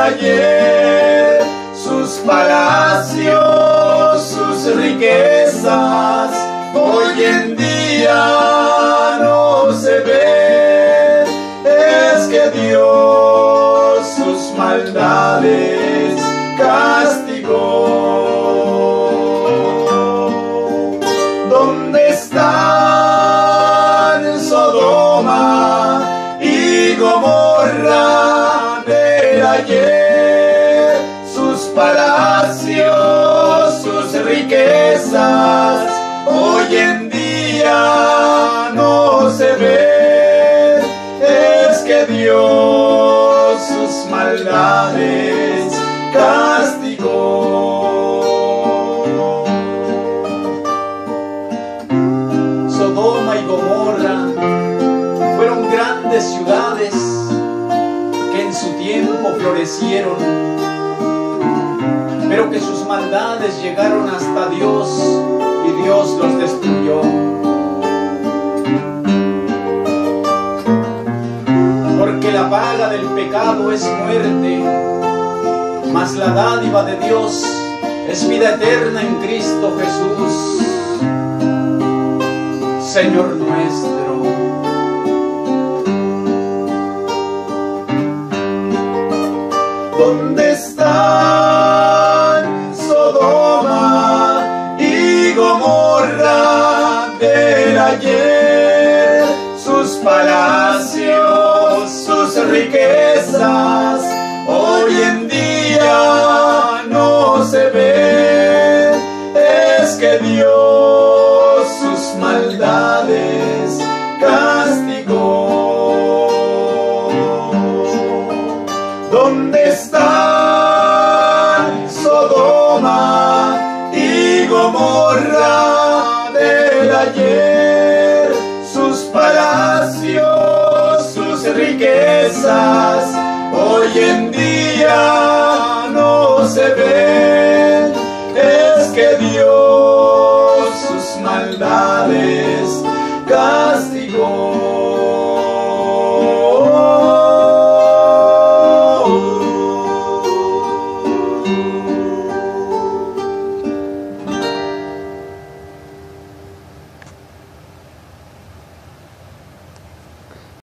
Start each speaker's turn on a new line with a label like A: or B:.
A: ayer, sus palacios, sus riquezas, hoy en día no se ven. Es que Dios sus maldades castigó. ¿Dónde están Sodoma y Gomorra del ayer? Sus palacios, sus riquezas, hoy en día no se ven. Es que Dios sus maldades castigó. Sodoma y Gomorra fueron grandes ciudades que en su tiempo florecieron, pero que sus maldades llegaron hasta Dios y Dios los destruyó. Porque la paga del pecado es muerte, mas la dádiva de Dios es vida eterna en Cristo Jesús, Señor nuestro. ¿Dónde están Sodoma y Gomorra del ayer? Sus palacios, sus riquezas, hoy en día no se ven. Es que Dios sus maldades castigó. ¿Dónde están Sodoma y Gomorra del ayer? Sus palacios, sus riquezas, hoy en día no se ven.